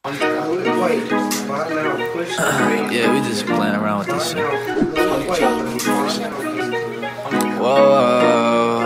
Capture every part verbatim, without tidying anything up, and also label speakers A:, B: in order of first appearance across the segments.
A: Yeah, we just playing around with this shit. Whoa.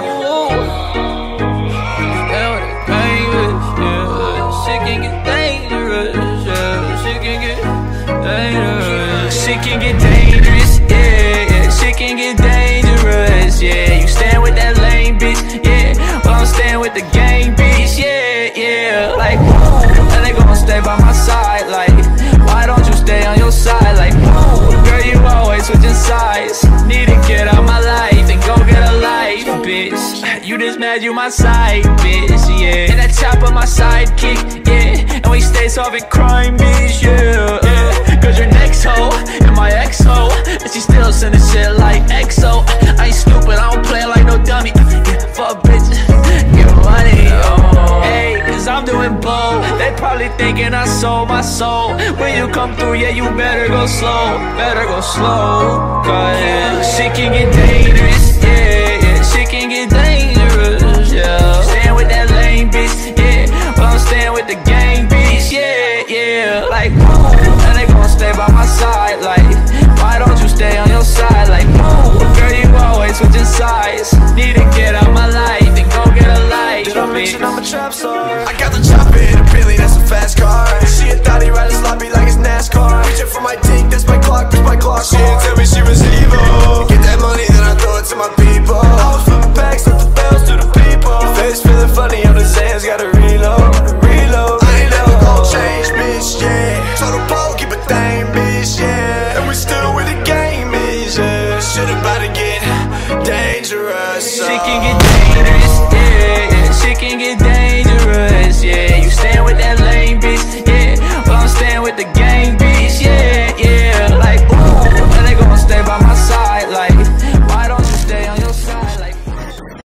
A: Shit can get dangerous, yeah. Shit can get dangerous. Shit can get dangerous, yeah. Shit can get dangerous, yeah. You stand with that lame bitch, yeah. Well, I'm staying with the gang bitch, yeah, yeah. Like, and they gon' stay by my side, like, why don't you stay on your side? Like, girl, you always switching sides. Need to get out my life and go get a life, bitch. You just mad you my side, bitch, yeah. And that chopper my sidekick, yeah. And we stay solving crime, bitch, yeah, yeah. Cause your next hoe and my ex-hoe, and she still sending shit like X O. I ain't stupid, I don't play like no dummy. Yeah, fuck bitch, get money, oh. Hey, cause I'm doing blow. They probably thinking I sold my soul. When you come through, yeah, you better go slow. Better go slow, cause yeah, shit can get dangerous, yeah, yeah. Shit can get dangerous, yeah. Staying with that lame bitch, yeah. Well, I'm staying with the gang bitch, yeah, yeah. Like, and they gon' stay by my side, like, why don't you stay on your side? Like, girl, you always switching sides. Need to get out my life and go get a life.
B: Did I mention I'm a trap star? I got the chopper in a Billy, that's a fact.